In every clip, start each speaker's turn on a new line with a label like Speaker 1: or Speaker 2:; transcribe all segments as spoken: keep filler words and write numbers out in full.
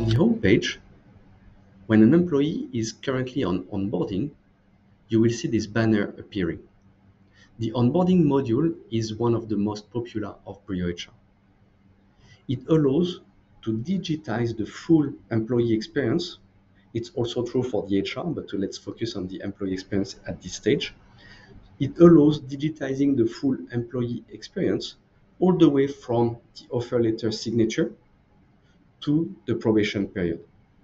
Speaker 1: the home page, when an employee is currently on onboarding, you will see this banner appearing. The onboarding module is one of the most popular of Brio H R. It allows to digitize the full employee experience. It's also true for the H R, but let's focus on the employee experience at this stage. It allows digitizing the full employee experience all the way from the offer letter signature to the probation period.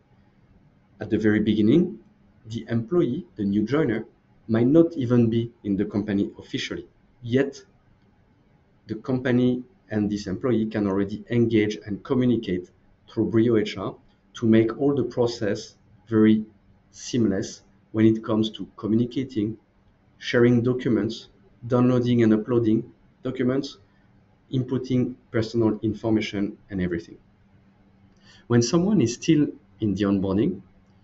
Speaker 1: At the very beginning, the employee, the new joiner, might not even be in the company officially, yet the company and this employee can already engage and communicate through Brio H R to make all the process very seamless when it comes to communicating, sharing documents, downloading and uploading documents, inputting personal information, and everything. When someone is still in the onboarding,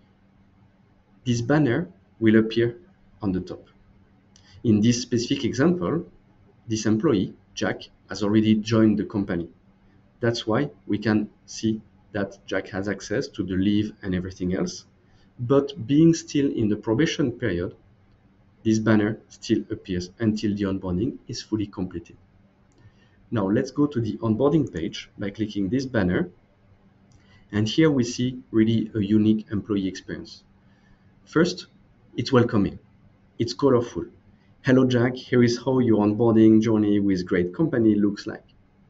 Speaker 1: this banner will appear on the top. In this specific example, this employee, Jack, has already joined the company. That's why we can see that Jack has access to the leave and everything else. But being still in the probation period, this banner still appears until the onboarding is fully completed. Now let's go to the onboarding page by clicking this banner. And here we see really a unique employee experience. First, it's welcoming. It's colorful. Hello, Jack. Here is how your onboarding journey with great company looks like.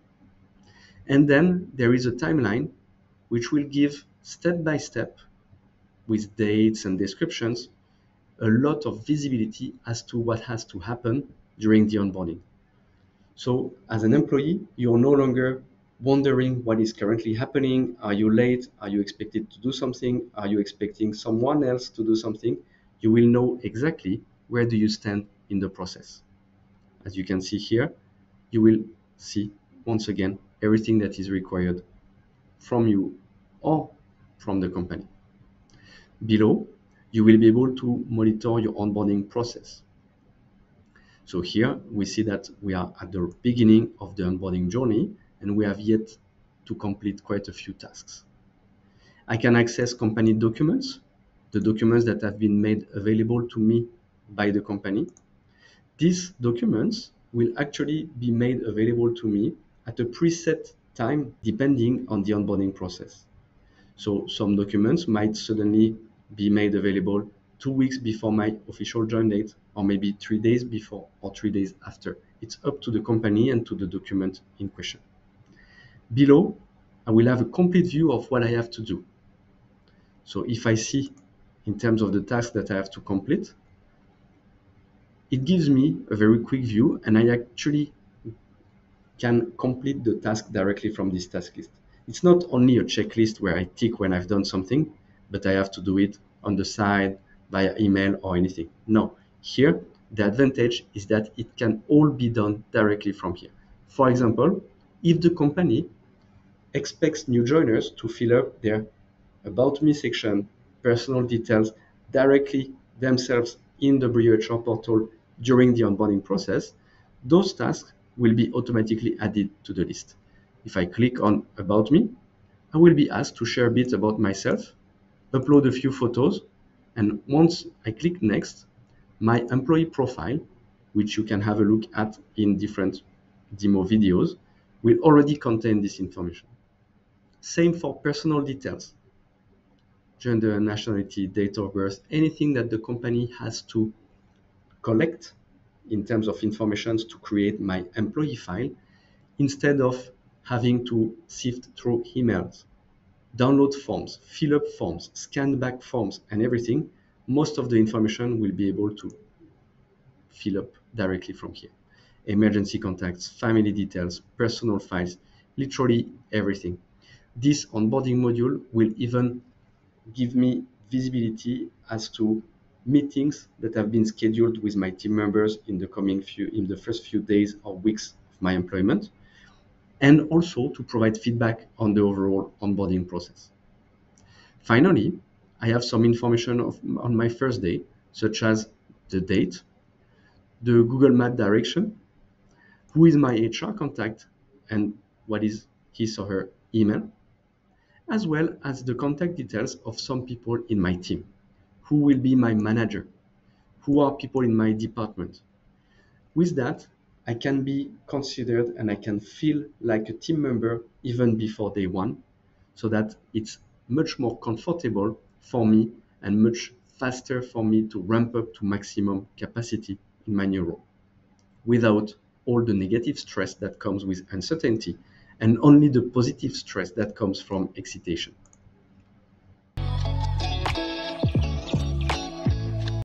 Speaker 1: And then there is a timeline which will give step by step, with dates and descriptions, a lot of visibility as to what has to happen during the onboarding. So as an employee, you're no longer wondering what is currently happening. Are you late? Are you expected to do something? Are you expecting someone else to do something? You will know exactly where do you stand in the process. As you can see here, you will see once again everything that is required from you or from the company. Below, you will be able to monitor your onboarding process. So here we see that we are at the beginning of the onboarding journey and we have yet to complete quite a few tasks. I can access company documents, the documents that have been made available to me by the company. These documents will actually be made available to me at a preset time depending on the onboarding process. So some documents might suddenly be made available two weeks before my official join date, or maybe three days before or three days after. It's up to the company and to the document in question. Below, I will have a complete view of what I have to do. So if I see in terms of the tasks that I have to complete, it gives me a very quick view and I actually can complete the task directly from this task list. It's not only a checklist where I tick when I've done something, but I have to do it on the side, via email or anything. No, here the advantage is that it can all be done directly from here. For example, if the company expects new joiners to fill up their About Me section, personal details directly themselves in the Brio H R portal during the onboarding process, those tasks will be automatically added to the list. If I click on About Me, I will be asked to share a bit about myself, upload a few photos, and once I click Next, my employee profile, which you can have a look at in different demo videos, will already contain this information. Same for personal details, gender, nationality, date of birth, anything that the company has to collect in terms of information to create my employee file, instead of having to sift through emails, download forms, fill up forms, scan back forms, and everything, most of the information will be able to fill up directly from here. Emergency contacts, family details, personal files, literally everything. This onboarding module will even give me visibility as to meetings that have been scheduled with my team members in the coming few, in the first few days or weeks of my employment, and also to provide feedback on the overall onboarding process. Finally, I have some information of, on my first day, such as the date, the Google Map direction, who is my H R contact, and what is his or her email, as well as the contact details of some people in my team. Who will be my manager? Who are people in my department? With that, I can be considered and I can feel like a team member even before day one, so that it's much more comfortable for me and much faster for me to ramp up to maximum capacity in my new role without all the negative stress that comes with uncertainty and only the positive stress that comes from excitation.